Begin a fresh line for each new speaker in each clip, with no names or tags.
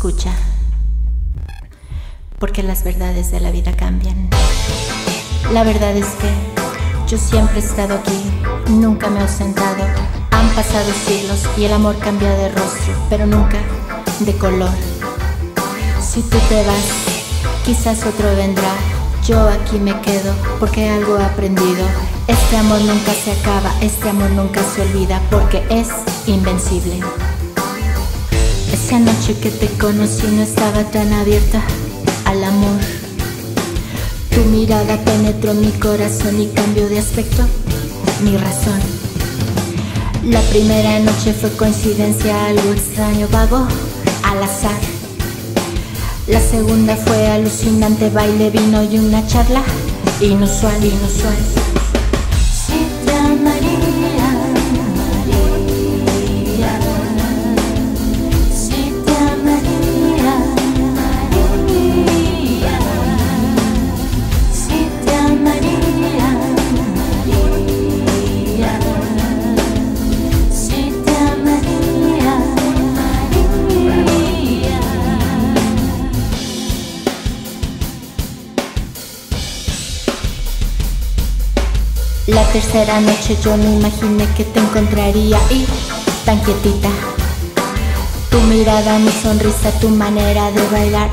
Escucha, porque las verdades de la vida cambian. La verdad es que yo siempre he estado aquí, nunca me he ausentado. Han pasado siglos y el amor cambia de rostro, pero nunca de color. Si tú te vas, quizás otro vendrá. Yo aquí me quedo porque algo he aprendido. Este amor nunca se acaba, este amor nunca se olvida, porque es invencible. Esa noche que te conocí no estaba tan abierta al amor. Tu mirada penetró mi corazón y cambió de aspecto mi razón. La primera noche fue coincidencia, algo extraño, vago, al azar. La segunda fue alucinante, baile, vino y una charla inusual.
Si te amaría, María, si te amaría, María, si te amaría, María, si te amaría, María.
La tercera noche yo me imaginé que te encontraría y tan quietita. Tu mirada, mi sonrisa, tu manera de bailar.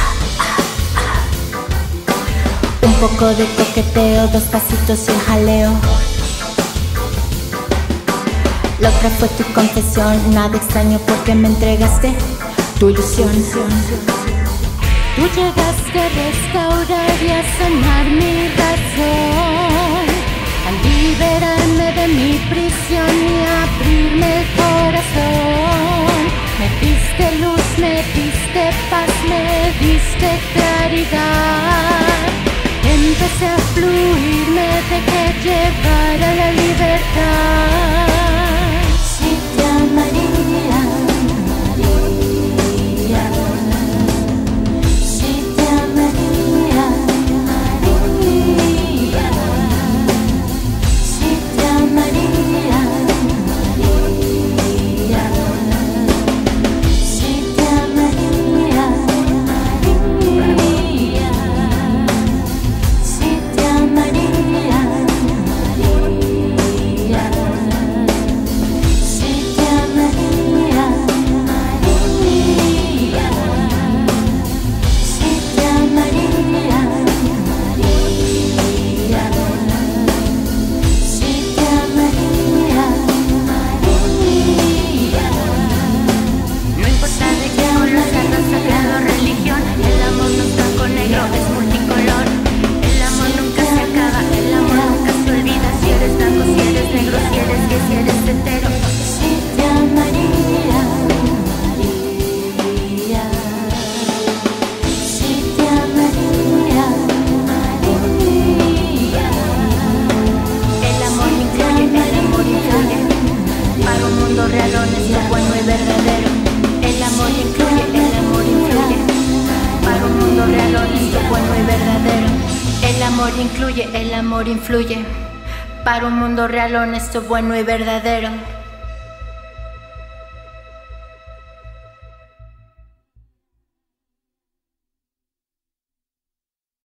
Un poco de coqueteo, dos pasitos y el jaleo. La otra fue tu confesión, nada extraño porque me entregaste tu ilusión.
Tú llegaste a restaurar y a sanar mi razón, a liberarme de mi prisión y a abrirme el corazón. Me diste luz, me diste paz, me diste claridad. Empecé a fluir, me dejé llevar a la libertad. Si te amaría, María, si te amaría, María, si te amaría, María, si te amaría, María, si te amaría, María, si te amaría, María, si te amaría, María, si te amaría, María.
No importa de qué color sea raza, credo, religión, el amor no es blanco, negro, es multicolor. El amor nunca se acaba, el amor nunca se olvida. Si eres blanco, si eres negro, si eres gay, si eres hetero.
Si te amaría, María, si te amaría, María.
El amor incluye, el amor influye, para un mundo real, honesto, bueno y verdadero. El amor incluye, el amor influye, para un mundo real, honesto, bueno y verdadero. El amor incluye, el amor influye, para un mundo real, honesto, bueno y verdadero.